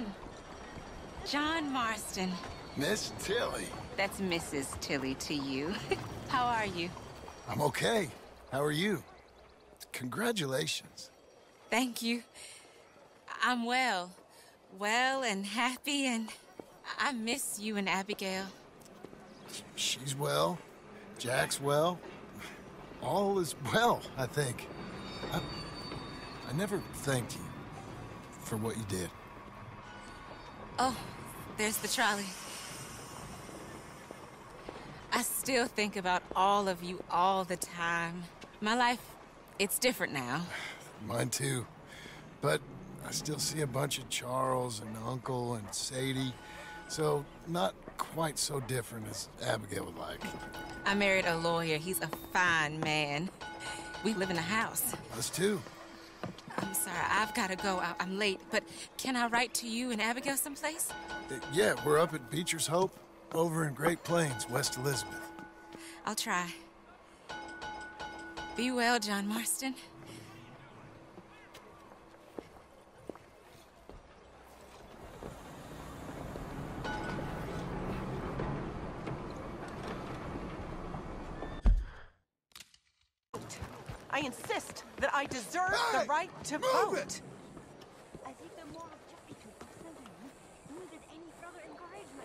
John. John Marston. Miss Tilly. That's Mrs. Tilly to you. How are you? I'm okay. How are you? Congratulations. Thank you. I'm well. Well and happy, and I miss you and Abigail. She's well. Jack's well. All is well, I think. I never thanked you for what you did. Oh, there's the trolley. I still think about all of you all the time. My life, it's different now. Mine too. But I still see a bunch of Charles and Uncle and Sadie. So, not quite so different as Abigail would like. I married a lawyer. He's a fine man. We live in a house. Us too. I'm sorry, I've got to go. I'm late, but can I write to you and Abigail someplace? Yeah, we're up at Beecher's Hope, over in Great Plains, West Elizabeth. I'll try. Be well, John Marston. I insist that I deserve the right to Move vote. it! As if the moral turpitude of Slytherin needed any further encouragement.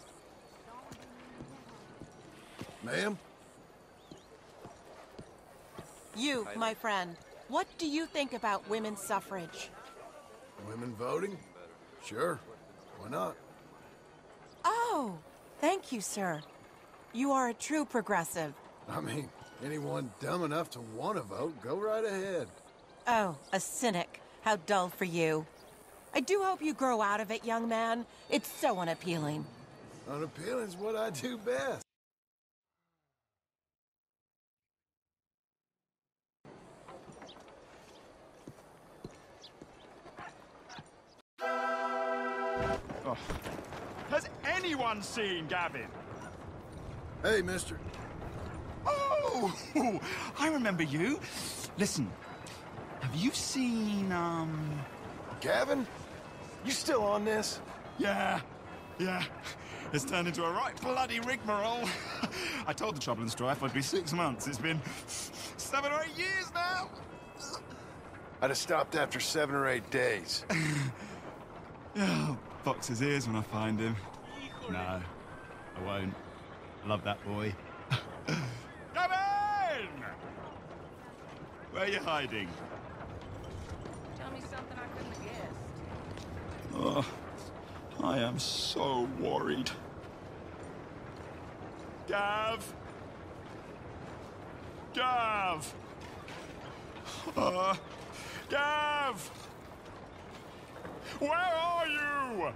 Ma'am? You, my friend, what do you think about women's suffrage? Women voting? Sure. Why not? Oh, thank you, sir. You are a true progressive. I mean, anyone dumb enough to want to vote, go right ahead. Oh, a cynic. How dull for you. I do hope you grow out of it, young man. It's so unappealing. Unappealing is what I do best. Oh. Has anyone seen Gavin? Hey, mister. Oh, I remember you. Listen, have you seen, Gavin? You still on this? Yeah. It's turned into a right bloody rigmarole. I told the Trouble and Strife I'd be 6 months. It's been 7 or 8 years now. I'd have stopped after 7 or 8 days. I'll box his ears when I find him. No, I won't. Love that boy. Gavin! Where are you hiding? Tell me something I couldn't have guessed. Oh, I am so worried. Gav! Gav! Gav! Where are you?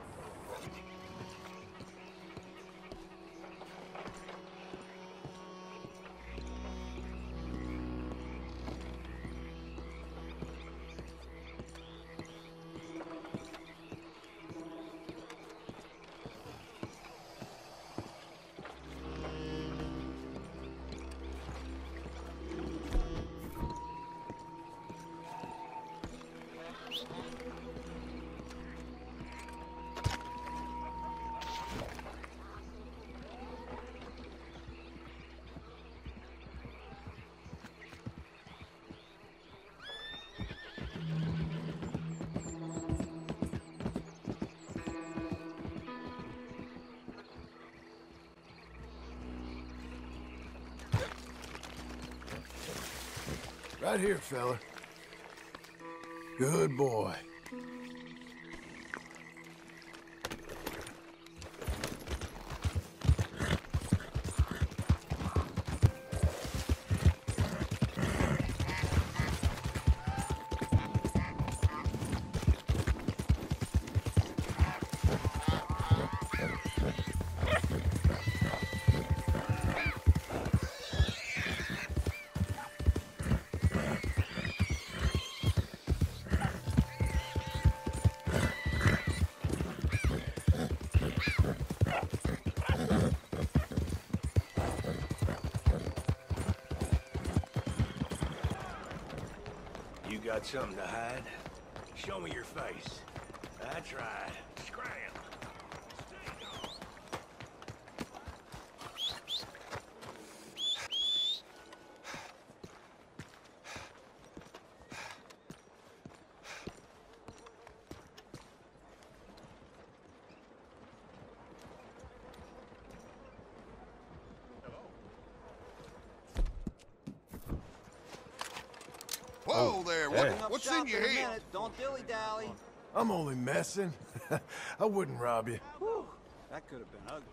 Right here, fella. Good boy. You got something to hide? Show me your face. That's right. Whoa there, what's in your hand? Don't dilly-dally. I'm only messing. I wouldn't rob you. Whew, that could have been ugly.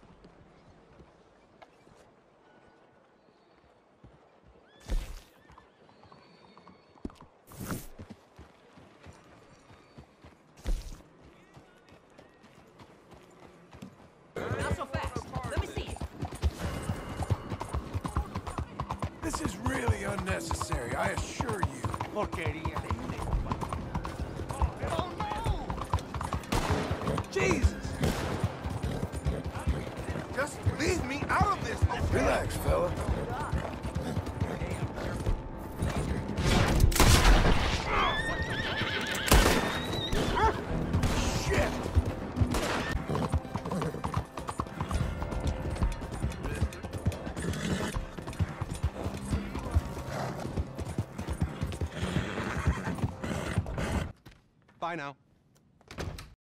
Not so fast. Let me see it. This is really unnecessary, I assure you. Porquería de... Oh no! Jesus! Just leave me out of this, okay? Relax, fella. Shit! Bye now.